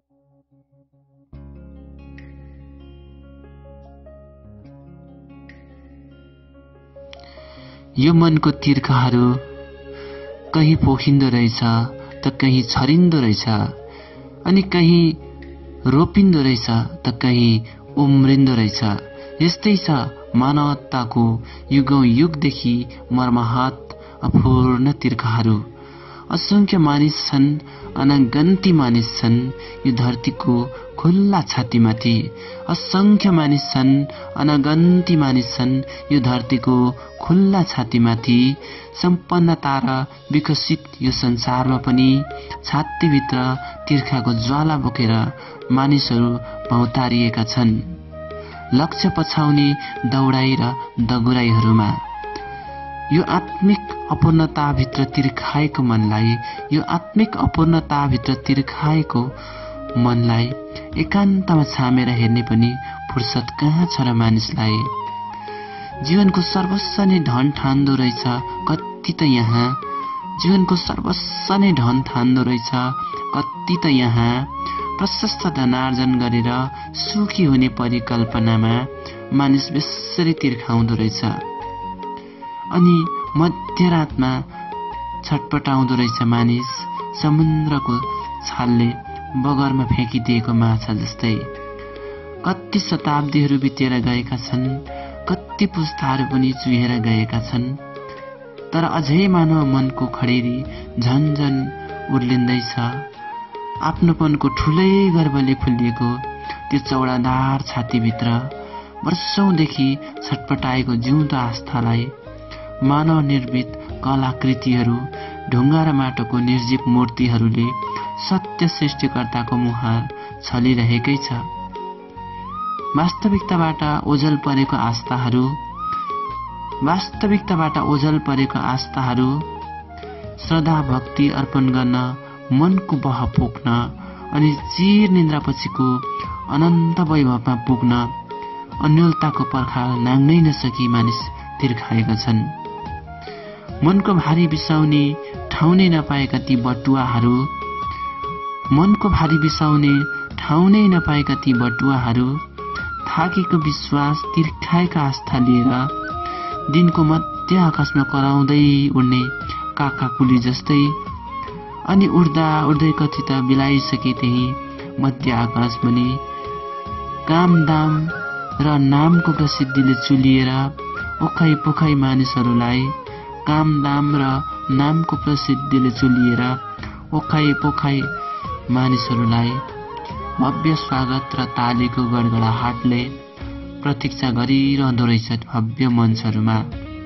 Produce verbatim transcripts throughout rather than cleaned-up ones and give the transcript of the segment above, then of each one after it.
यो मनको तिर्खाहरू कहीं पोखिन्दो रहेछ त कहीं छरिन्दो रहेछ, अनि कहीं रोपिन्दो रहेछ त कहीं उम्रिन्दो रहेछ। यस्तै छ मानवताको युगौं युगदेखि मर्माहत अपूर्ण तिर्खाहरू। असंख्य मानिस छन्, अनगन्ती मानिस छन् यो धरतीको खुल्ला छातीमाथि। असंख्य मानिस छन्, अनगन्ती मानिस छन् यो धरतीको खुल्ला छातीमाथि। सम्पन्नता र विकसित यो संसारमा पनि छातीभित्र तिर्खाको ज्वाला बोकेर मानिसहरू भौतारिएका छन्। लक्ष्य पछाउने दौडाई र दगुराईहरूमा यो आत्मिक अपूर्णताभित्र तिर्खाएको मनलाई यो आत्मिक अपूर्णताभित्र तिर्खाएको मनलाई एकान्तमा छामेर हेर्ने पनि फुर्सद कहाँ छ र मानिसलाई। जीवनको सर्वस्व नै धन ठान्दो रहेछ कति त यहाँ, जीवनको सर्वस्व नै धन ठान्दो रहेछ कति त यहाँ। प्रशस्त धनार्जन गरेर सुखी हुने परिकल्पनामा मानिस बेसरी तिर्खाउँदो रहेछ, अनि मध्यरातमा छटपटाउँदो रहेछ मानिस समुद्रको छालले बगरमा फ्याँकिदिएको माछा जस्तै। कति शताब्दीहरू बितेर गएका छन्, कति पुस्ताहरू पनि चुहेर गएका छन्, तर अझै मानव मनको खडेरी झन्झन उर्लिँदैछ। आफ्नोपनको ठुलै गर्वले फुलिएको त्यो चौडादार छातीभित्र वर्षौंदेखि छटपटाएको जिउँदो आस्थालाई मानव निर्मित कलाकृतिहरू, ढुङ्गा र माटोको निर्जीव मूर्तिहरूले सत्य सृष्टिकर्ताको मुहार छलिरहेकै छ। वास्तविकताबाट ओझल परेको आस्थाहरू वास्तविकताबाट ओझल परेको आस्थाहरू श्रद्धा भक्ति अर्पण गर्न, मनको बह पोख्न, अनि चिर निन्द्रापछिको अनन्त वैभवमा पुग्न अन्योलताको पर्खाल नाङ्नै नसकी मानिस तिर्खाएका छन्। मनको भारी बिसाउने ठाउँ नै नपाएका ती बटुवाहरू मनको भारी बिसाउने ठाउँ नै नपाएका ती बटुवाहरू थाकेको विश्वास, तिर्खाएका आस्था लिएर दिनको मध्य आकाशमा कराउँदै उड्ने काकाकुली जस्तै, अनि उड्दा उड्दै कति त बिलाइसके त्यही मध्य आकाश पनि काम दाम र नामको प्रसिद्धिले चुलिएर ओखै पोखै मानिसहरूलाई काम दाम र नामको प्रसिद्धिले चुलिएर ओखै पोखै मानिसहरूलाई भव्य स्वागत र तालीको गडगडाहटले प्रतीक्षा गरिरहँदो रहेछ भव्य मञ्चहरूमा।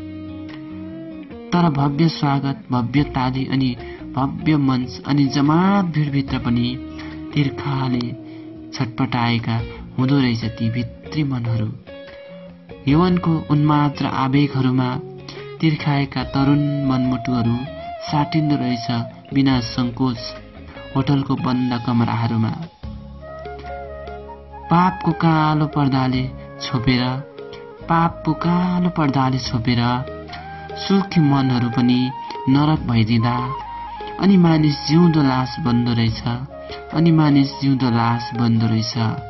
तर भव्य स्वागत, भव्य ताली अनि भव्य मञ्च अनि जमात भिडभित्र पनि तिर्खाले छटपटाएका हुँदो रहेछ ती भित्री मनहरू। यौवनको उन्माद र आवेगहरूमा तिर्खाएका तरुण मनमुटुहरू साटिन्दो रहेछ बिना सङ्कोच होटलको बन्द कमराहरूमा। पापको कालो पर्दाले छोपेर पापको कालो पर्दाले छोपेर सुखी मनहरू पनि नरक भइदिँदा अनि मानिस जिउँदो लास बन्दो रहेछ अनि मानिस जिउँदो लास बन्दो रहेछ।